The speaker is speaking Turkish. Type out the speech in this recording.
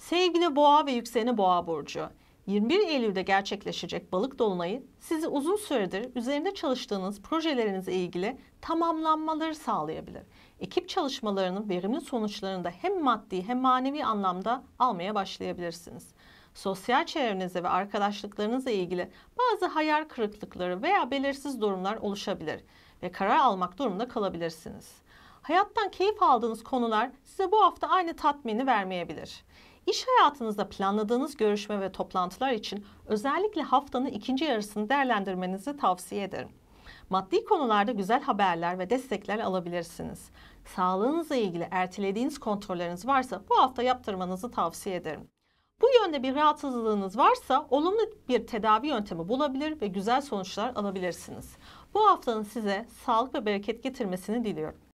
Sevgili Boğa ve yükseleni Boğa burcu. 21 Eylül'de gerçekleşecek balık dolunayı sizi uzun süredir üzerinde çalıştığınız projelerinizle ilgili tamamlanmaları sağlayabilir. Ekip çalışmalarının verimli sonuçlarını da hem maddi hem manevi anlamda almaya başlayabilirsiniz. Sosyal çevrenizle ve arkadaşlıklarınızla ilgili bazı hayal kırıklıkları veya belirsiz durumlar oluşabilir ve karar almak durumunda kalabilirsiniz. Hayattan keyif aldığınız konular size bu hafta aynı tatmini vermeyebilir. İş hayatınızda planladığınız görüşme ve toplantılar için özellikle haftanın ikinci yarısını değerlendirmenizi tavsiye ederim. Maddi konularda güzel haberler ve destekler alabilirsiniz. Sağlığınızla ilgili ertelediğiniz kontrolleriniz varsa bu hafta yaptırmanızı tavsiye ederim. Bu yönde bir rahatsızlığınız varsa olumlu bir tedavi yöntemi bulabilir ve güzel sonuçlar alabilirsiniz. Bu haftanın size sağlık ve bereket getirmesini diliyorum.